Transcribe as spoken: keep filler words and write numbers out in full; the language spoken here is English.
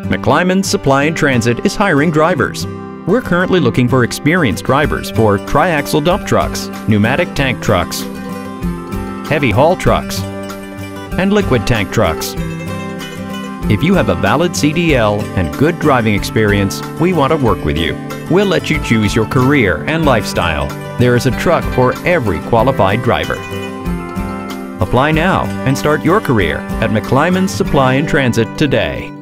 McClymonds Supply Transit is hiring drivers. We're currently looking for experienced drivers for triaxle dump trucks, pneumatic tank trucks, heavy haul trucks, and liquid tank trucks. If you have a valid C D L and good driving experience, we want to work with you. We'll let you choose your career and lifestyle. There is a truck for every qualified driver. Apply now and start your career at McClymonds Supply Transit today.